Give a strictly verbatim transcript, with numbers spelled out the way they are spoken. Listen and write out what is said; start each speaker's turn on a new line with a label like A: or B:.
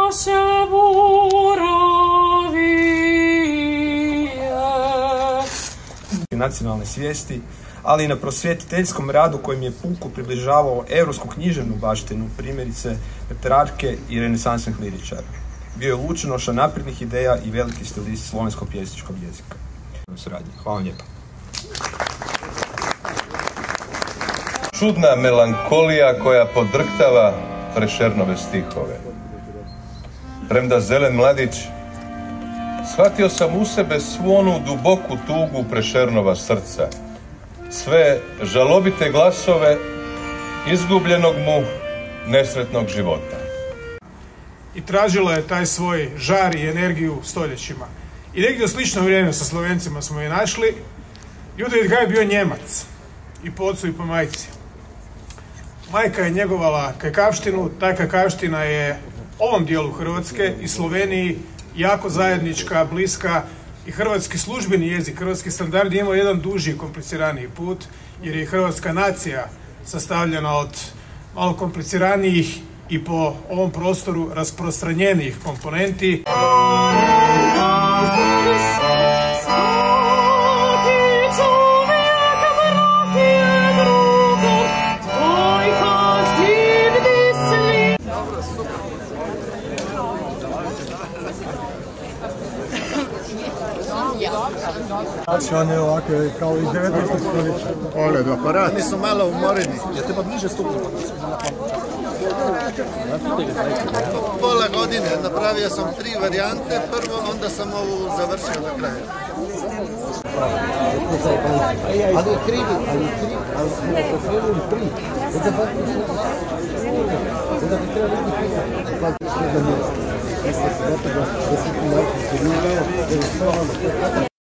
A: naše buravije.
B: Nacionalne svijesti, ali i na prosvjetiteljskom radu kojim je puku približavao europsku književnu baštinu, primjerice Petrarke i renesansnih liričara. Bio je lučenoša naprednih ideja i veliki stilist slovenskog pjesničkog jezika. Hvala lijepa.
C: Čudna melankolija koja podrhtava Prešernove stihove. Premda zelen mladić, shvatio sam u sebe svu onu duboku tugu Prešernova srca, sve žalobite glasove izgubljenog mu nesretnog života.
D: I tražila je taj svoj žar i energiju stoljećima. I negdje u slično vrijeme sa Slovencima smo je našli. Judevit Gaj je bio Njemac, i po ocu i po majci. Majka je njegovala kajkavštinu, ta kajkavština je ovom dijelu Hrvatske i Sloveniji jako zajednička, bliska, i hrvatski službeni jezik, hrvatski standard je imao jedan duži i kompliciraniji put, jer je hrvatska nacija sastavljena od malo kompliciranijih i po ovom prostoru rasprostranjenijih komponenti.
E: Znači on je ovakve kao iz devetnaestog stoljeća.
F: Pogled, aparati su malo umoreni.
E: Ja treba bliže stupiti.
F: Pola godine napravio sam tri varijante, prvo, onda sam ovu završio do kraja.
E: Ali je krivi, ali je krivi, ali smo pokrenuli prije. Onda bi treba biti krivi. Pa što da mi je.